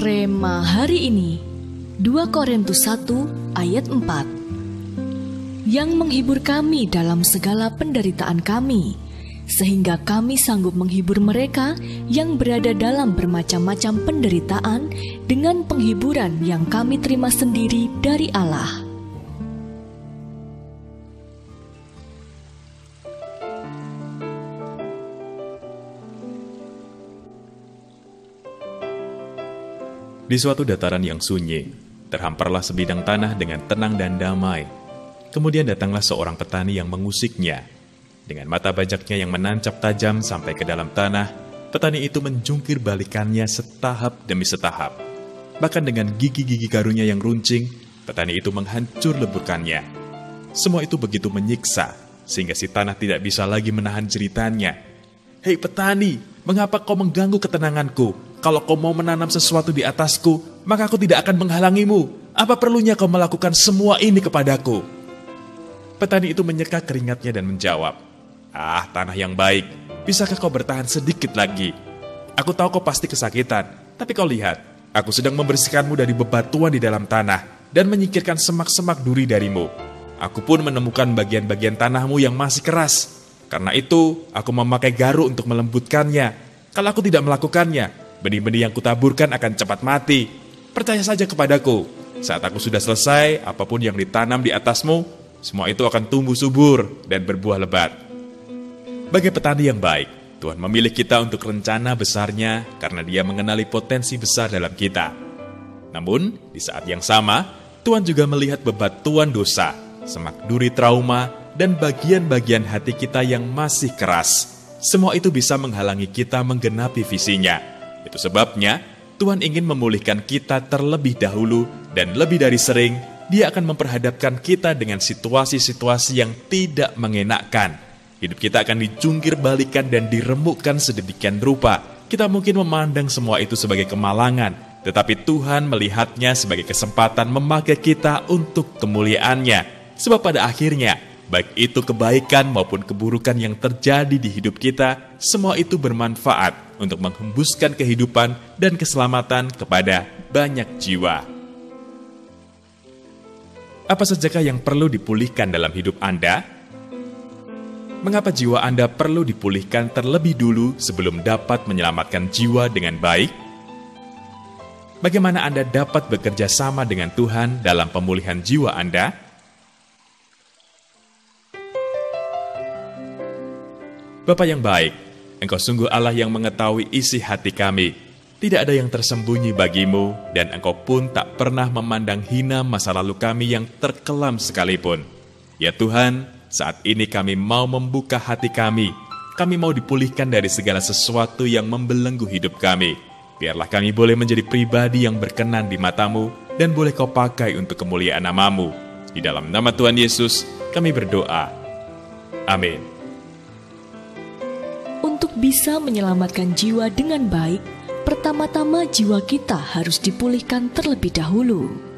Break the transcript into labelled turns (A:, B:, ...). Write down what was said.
A: Rema hari ini 2 Korintus 1 ayat 4. Yang menghibur kami dalam segala penderitaan kami, sehingga kami sanggup menghibur mereka yang berada dalam bermacam-macam penderitaan dengan penghiburan yang kami terima sendiri dari Allah.
B: Di suatu dataran yang sunyi, terhamparlah sebidang tanah dengan tenang dan damai. Kemudian datanglah seorang petani yang mengusiknya. Dengan mata bajaknya yang menancap tajam sampai ke dalam tanah, petani itu menjungkir balikannya setahap demi setahap. Bahkan dengan gigi-gigi karunya yang runcing, petani itu menghancur leburkannya. Semua itu begitu menyiksa, sehingga si tanah tidak bisa lagi menahan jeritannya. "Hei petani, mengapa kau mengganggu ketenanganku? Kalau kau mau menanam sesuatu di atasku, maka aku tidak akan menghalangimu. Apa perlunya kau melakukan semua ini kepadaku?" Petani itu menyeka keringatnya dan menjawab, "Ah, tanah yang baik, bisakah kau bertahan sedikit lagi? Aku tahu kau pasti kesakitan, tapi kau lihat, aku sedang membersihkanmu dari bebatuan di dalam tanah dan menyingkirkan semak-semak duri darimu. Aku pun menemukan bagian-bagian tanahmu yang masih keras. Karena itu, aku memakai garu untuk melembutkannya. Kalau aku tidak melakukannya, benih-benih yang kutaburkan akan cepat mati. Percaya saja kepadaku, saat aku sudah selesai, apapun yang ditanam di atasmu, semua itu akan tumbuh subur dan berbuah lebat." Bagi petani yang baik, Tuhan memilih kita untuk rencana besarnya karena Dia mengenali potensi besar dalam kita. Namun, di saat yang sama, Tuhan juga melihat bebatuan dosa, semak duri trauma, dan bagian-bagian hati kita yang masih keras. Semua itu bisa menghalangi kita menggenapi visinya. Itu sebabnya Tuhan ingin memulihkan kita terlebih dahulu, dan lebih dari sering, Dia akan memperhadapkan kita dengan situasi-situasi yang tidak mengenakkan. Hidup kita akan dijungkir balikan dan diremukkan sedemikian rupa. Kita mungkin memandang semua itu sebagai kemalangan, tetapi Tuhan melihatnya sebagai kesempatan memakai kita untuk kemuliaan-Nya. Sebab pada akhirnya, baik itu kebaikan maupun keburukan yang terjadi di hidup kita, semua itu bermanfaat untuk menghembuskan kehidupan dan keselamatan kepada banyak jiwa. Apa sajakah yang perlu dipulihkan dalam hidup Anda? Mengapa jiwa Anda perlu dipulihkan terlebih dulu sebelum dapat menyelamatkan jiwa dengan baik? Bagaimana Anda dapat bekerja sama dengan Tuhan dalam pemulihan jiwa Anda? Bapa yang baik, Engkau sungguh Allah yang mengetahui isi hati kami. Tidak ada yang tersembunyi bagimu, dan Engkau pun tak pernah memandang hina masa lalu kami yang terkelam sekalipun. Ya Tuhan, saat ini kami mau membuka hati kami. Kami mau dipulihkan dari segala sesuatu yang membelenggu hidup kami. Biarlah kami boleh menjadi pribadi yang berkenan di mata-Mu, dan boleh Kau pakai untuk kemuliaan nama-Mu. Di dalam nama Tuhan Yesus, kami berdoa. Amin.
A: Untuk bisa menyelamatkan jiwa dengan baik, pertama-tama jiwa kita harus dipulihkan terlebih dahulu.